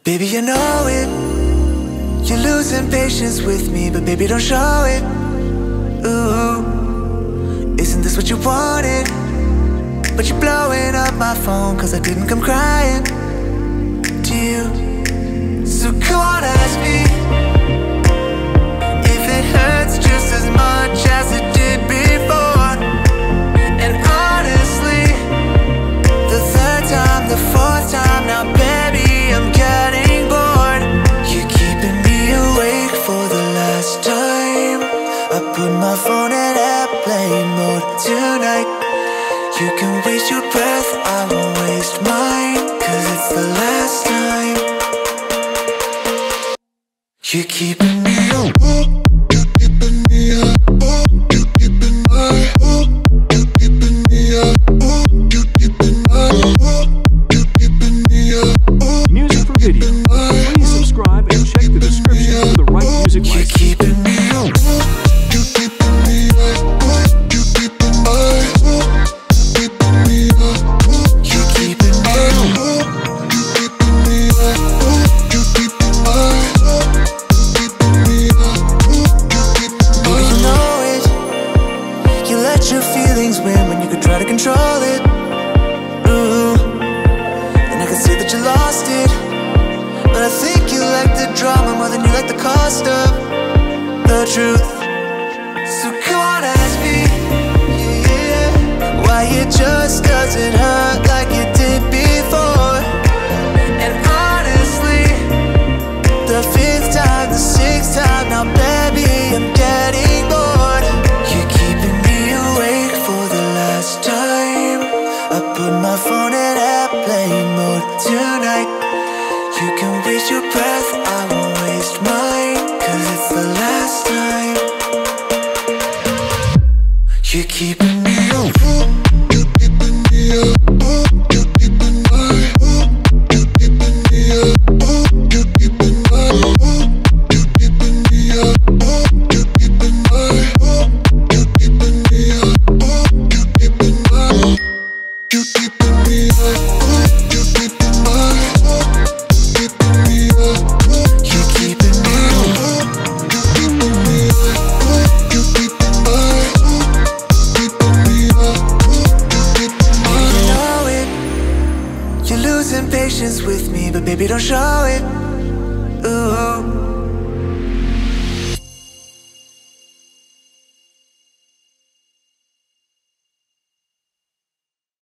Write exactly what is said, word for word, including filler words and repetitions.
Baby, I know it. You're losing patience with me, but baby, don't show it. Ooh, isn't this what you wanted? But you're blowing up my phone cause I didn't come crying to you. So come on, ask me if it hurts just as much as it did before. And honestly, the third time, the fourth time, now baby, I'm getting bored. You're keeping me awake for the last time. I put my phone in airplane mode tonight. You can waste your breath, I won't waste mine, cause it's the last time. You're keeping me up, you're keeping me up, you're keeping my, you're keeping me up, you're keeping my, you're keeping me up. Music for video. Please subscribe and check the description for the right music license. You're keeping me up, you're keeping me up, you're keeping my, keeping me up, you're keeping me up, you're keeping me up, you're keeping my, keeping me up, you're keeping my. Oh, you know it. You let your feelings win when you could try to control it. Ooh, and I can see that you lost it, but I think you like the drama more than you like the cost of the truth. So come on, ask me, yeah, why it just doesn't hurt like it did before. And honestly, the fifth time, the sixth time, now baby, I'm getting bored. You're keeping me awake for the last time. I put my phone in airplane mode tonight. You can waste your breath, I won't waste mine, cause it's the last time. You're keeping me up, you're keeping me up, you're keeping my, you're keeping me up, you're keeping my, you're keeping me up, you're keeping my, you're keeping me up, you're keeping my, you're keeping me up, you're keeping my, keeping me up, you're keeping me up, you're keeping me up, you're keeping my. You're losing patience with me, but baby, don't show it. Ooh.